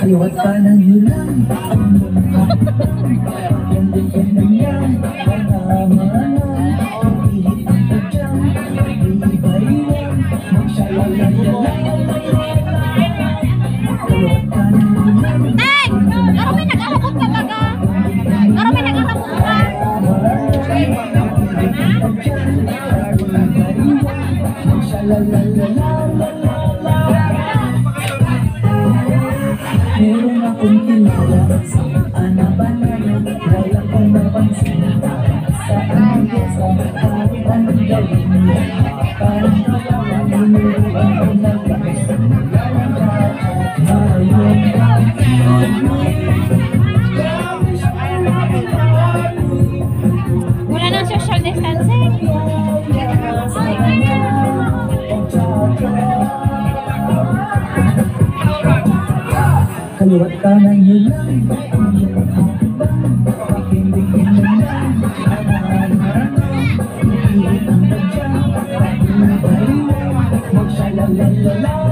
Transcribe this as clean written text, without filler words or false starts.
Kaliwat kanan nyo lang ang ganda-ganda yan. Pilit ang tadyang, iba-iwan, magshalalalalala. Kaliwat kanan nyo lang. Garo may nag-ahapot ka baga. Garo may nag-ahapot ka. Meron akong kilala sa anabanana, wala kong mapansin. Saan sa kahit anong gawin niya, parang kawalan niluruan ko na lakas. Wala nang social distancing. Kaliwat kanan nyo lang, bigyan mo lang, pilit ang tadyang, iba-iwan, magshalalalalala.